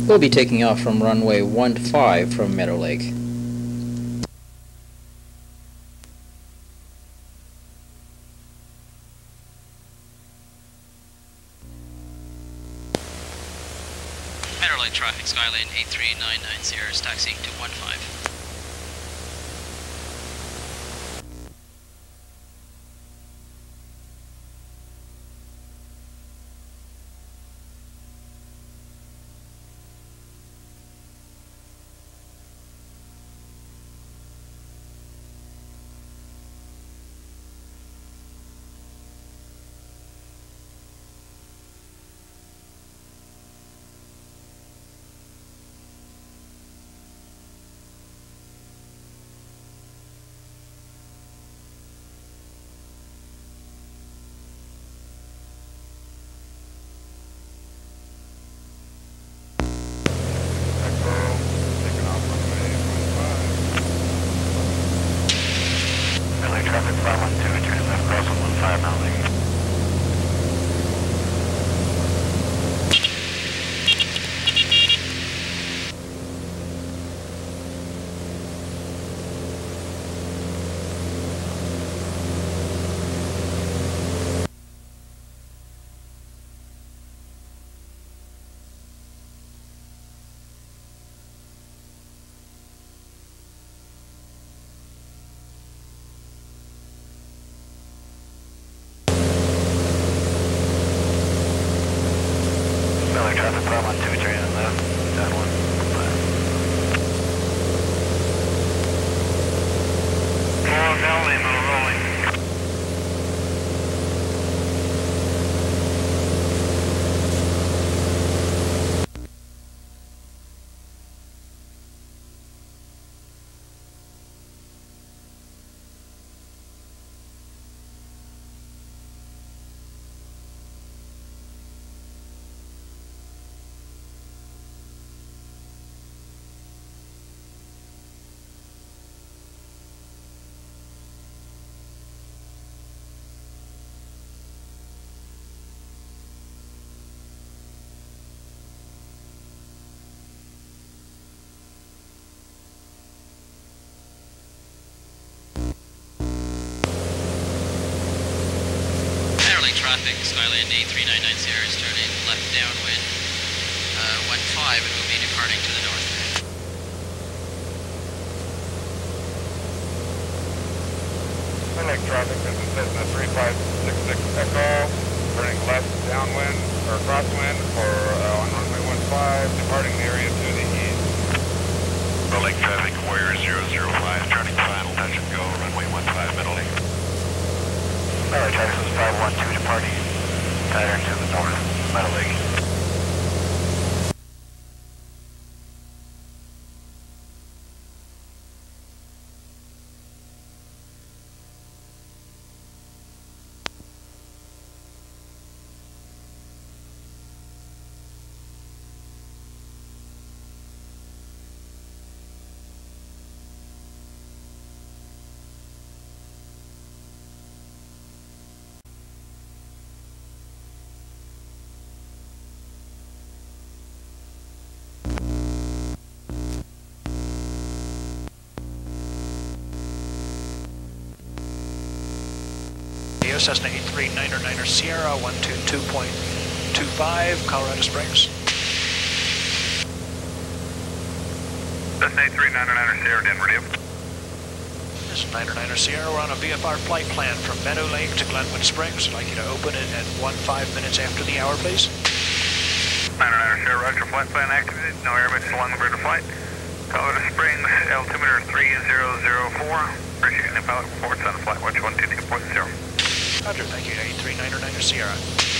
We'll be taking off from runway 15 from Meadow Lake. Meadow Lake traffic, Skylane 83990 is taxiing to 15. Traffic 512, turn left cross on 15 Meadow Lake. Traffic 512, turn left, down 15. Rolling. Traffic, Skylane 83990 is turning left downwind, 15, and will be departing to the north. Lake traffic, this is Cessna 3566 Echo, turning left downwind, or crosswind for on runway 15, departing the area to the east. Meadow Lake traffic, Warrior 005, turning final, touch and go, runway 15 Meadow Lake. Meadow traffic is 512 departing, pattern to the north, Meadow Lake. Cessna 83990 Sierra 122.25, Colorado Springs. Cessna 8399 Sierra, Denver, Dave. This is 990 Sierra. We're on a VFR flight plan from Meadow Lake to Glenwood Springs. I'd like you to open it at 15 minutes after the hour, please. 990 Sierra, roger, flight plan activated. No air missions along the route of flight. Colorado Springs, altimeter 3004. Appreciate the pilot reports on flight watch 122.0. Roger, thank you, 8390 Sierra.